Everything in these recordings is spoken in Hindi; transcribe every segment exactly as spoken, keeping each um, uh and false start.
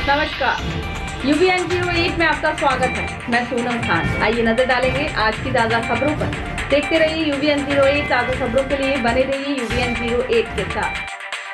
नमस्कार, U V N zero eight में आपका स्वागत है। मैं सोनम खान। आइए नजर डालेंगे आज की ताज़ा खबरों पर। देखते रहिए U V N zero eight. ताज़ा खबरों के लिए बने रहिए U V N zero eight के साथ।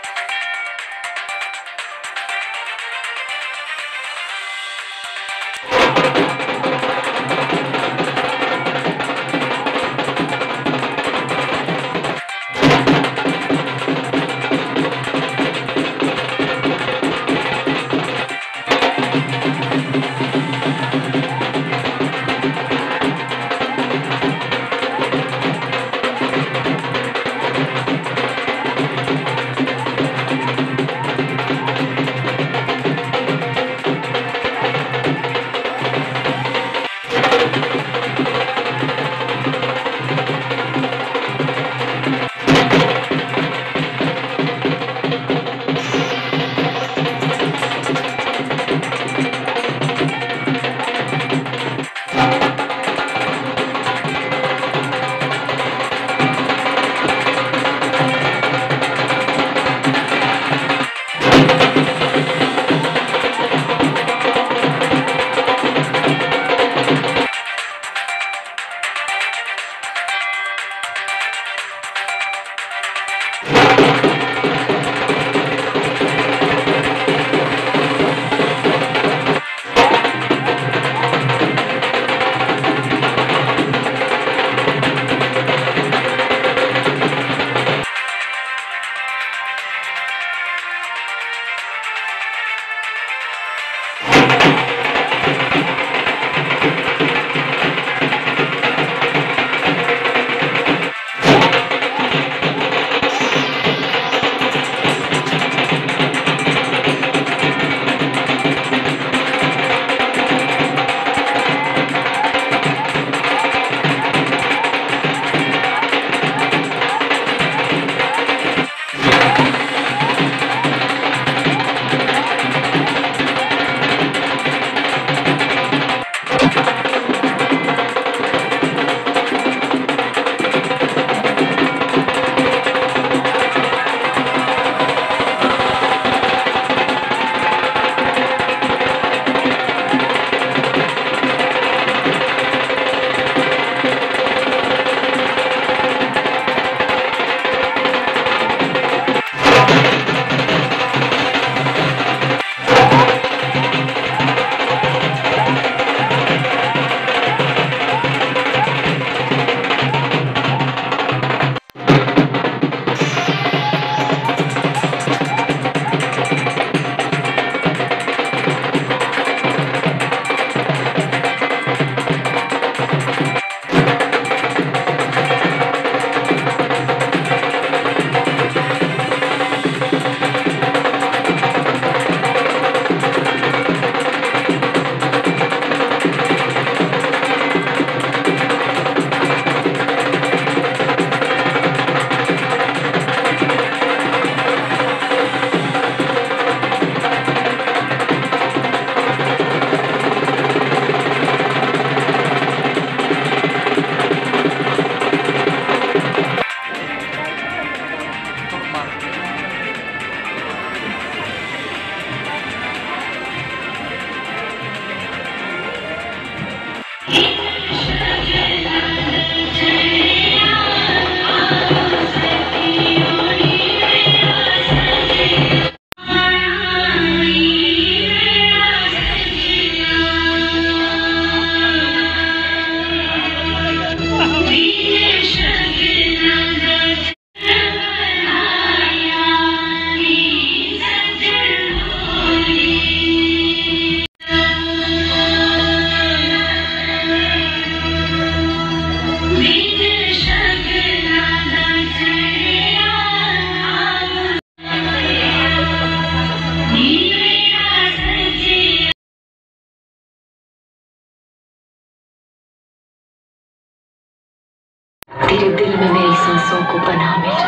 तेरे दिल में मेरी सांसों को पनाह मिल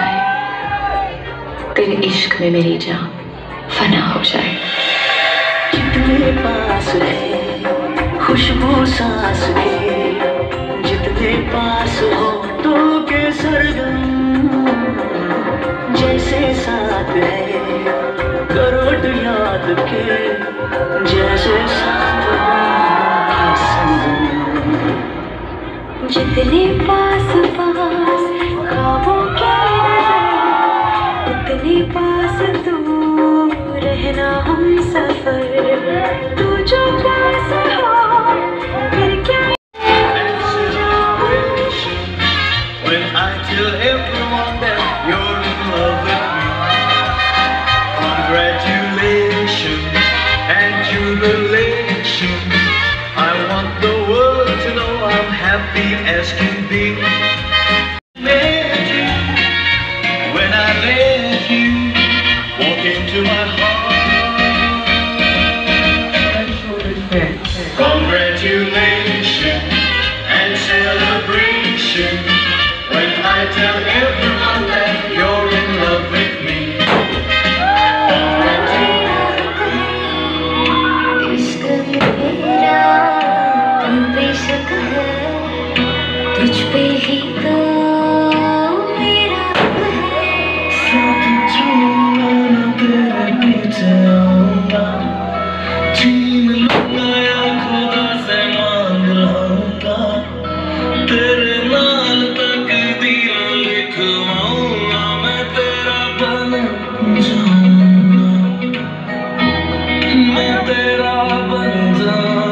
जाए, तेरे इश्क में मेरी जान फना हो जाए। जितने पास है खुशबू सांस के, जितने पास हो तो के सरगम, जैसे साथ है करो होठ याद के जैसे साथ था संग में। जितने पास पास ख्वाबों के नजर, उतने पास दूर रहना हम सफर। तू जो पास हो फिर क्या। When I tell everyone that you're in love with me, congratulations and jubilation. I want the world to know I'm happy as can be. Met you when I let you walk into my heart. Congratulations and celebration when I tell everyone that you're in love with me. इश्क मेरा तन बेशक है, तुझ पे ही तो मेरा हक है। साथ चलूंगा तेरे पीछे आऊंगा, छीन लूंगा या खुदा से मांग लाऊंगा, तेरे नाल तकदीर लिखवाऊंगा, मैं तेरा बन जाऊंगा, मैं तेरा बन जाऊंगा।